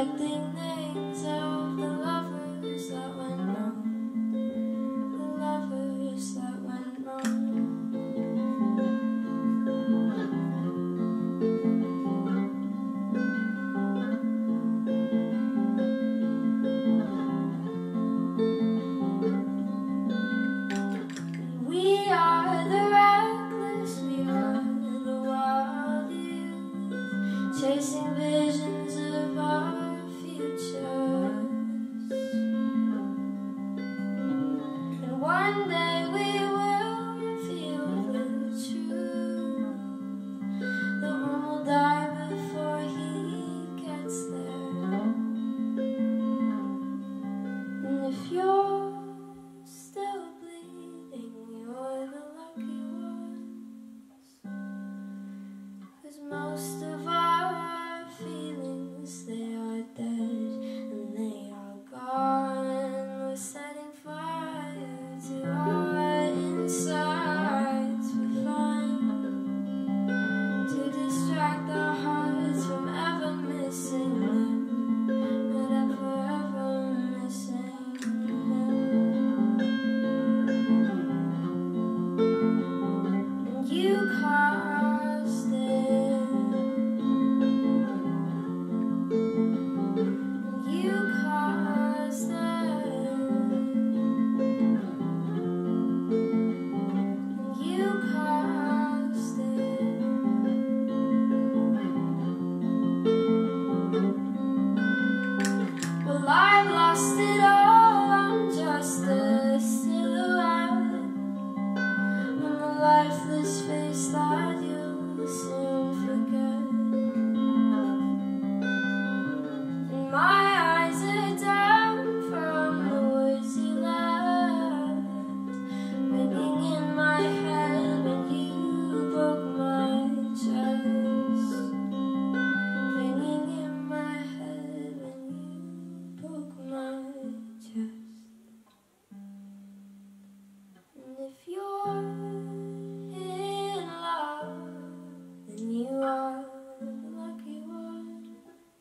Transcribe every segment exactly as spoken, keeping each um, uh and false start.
collecting names of the lovers that went wrong, the lovers that went wrong. We are the reckless, we are the wild youth, chasing visions of our futures. And one day we will reveal the truth. The one will die before he gets there. And if you're still bleeding, you're the lucky ones, 'cause most of our feelings, they are dead and they are gone. We're setting fire to our insides for fun, to distract our hearts from ever missing them, but ever, ever missing them. And you caused it, and you caused it, and you caused it. Well, I've lost it all, I'm just a silhouette on the lifeless face that you'll soon forget. And my eyes are down from the words you left, ringing in my head when you broke my chest, ringing in my head when you broke my chest. And if you're in love, then you are the lucky one,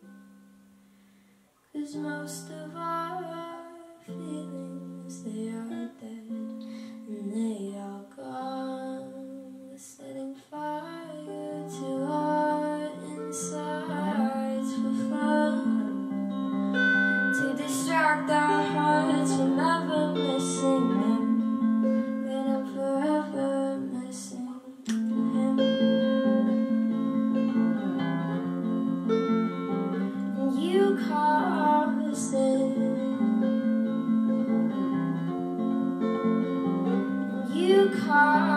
'cause most of our feelings, they are dead and they are gone. We're setting fire to our insides for fun, to distract our hearts from ever missing them, but I'm forever missing him. And you caused it, and you caused